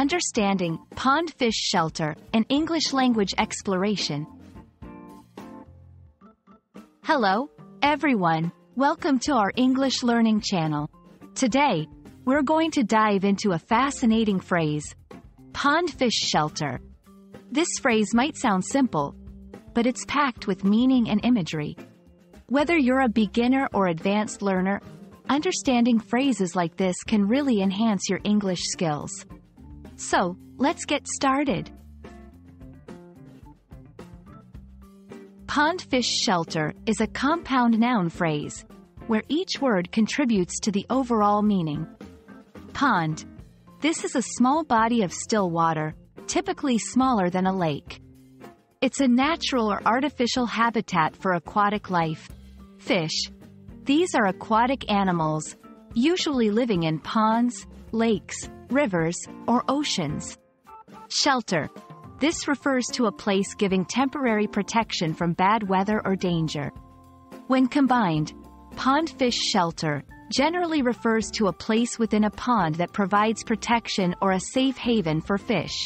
Understanding pond fish shelter, an English language exploration. Hello, everyone. Welcome to our English learning channel. Today, we're going to dive into a fascinating phrase, pond fish shelter. This phrase might sound simple, but it's packed with meaning and imagery. Whether you're a beginner or advanced learner, understanding phrases like this can really enhance your English skills. So, let's get started. Pond fish shelter is a compound noun phrase, where each word contributes to the overall meaning. Pond. This is a small body of still water, typically smaller than a lake. It's a natural or artificial habitat for aquatic life. Fish. These are aquatic animals, usually living in ponds, lakes, rivers, or oceans. Shelter. This refers to a place giving temporary protection from bad weather or danger. When combined, pond fish shelter generally refers to a place within a pond that provides protection or a safe haven for fish.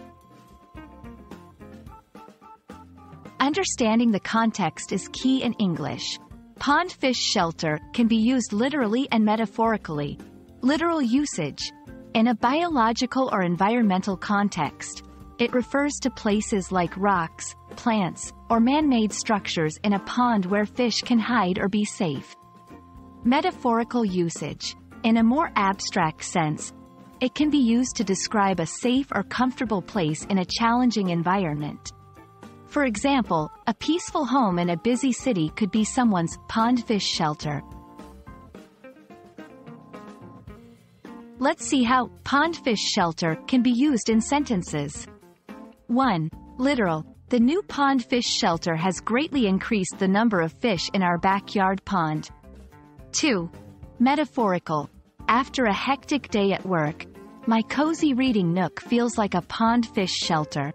Understanding the context is key in English. Pond fish shelter can be used literally and metaphorically. Literal usage. In a biological or environmental context, it refers to places like rocks, plants, or man-made structures in a pond where fish can hide or be safe. Metaphorical usage. In a more abstract sense, it can be used to describe a safe or comfortable place in a challenging environment. For example, a peaceful home in a busy city could be someone's pond fish shelter. Let's see how pond fish shelter can be used in sentences. 1. Literal. The new pond fish shelter has greatly increased the number of fish in our backyard pond. 2. Metaphorical. After a hectic day at work, my cozy reading nook feels like a pond fish shelter.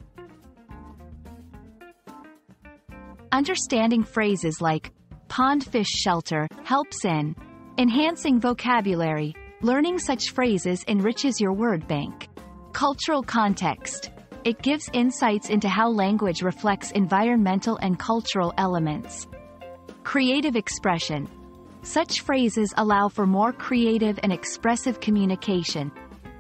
Understanding phrases like pond fish shelter helps in enhancing vocabulary. Learning such phrases enriches your word bank. Cultural context. It gives insights into how language reflects environmental and cultural elements. Creative expression. Such phrases allow for more creative and expressive communication.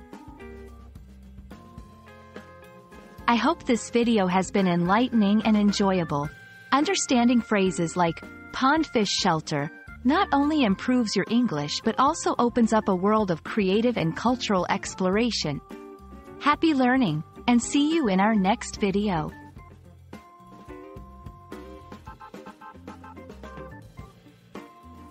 I hope this video has been enlightening and enjoyable. Understanding phrases like pond fish shelter not only improves your English but also opens up a world of creative and cultural exploration. Happy learning, and see you in our next video.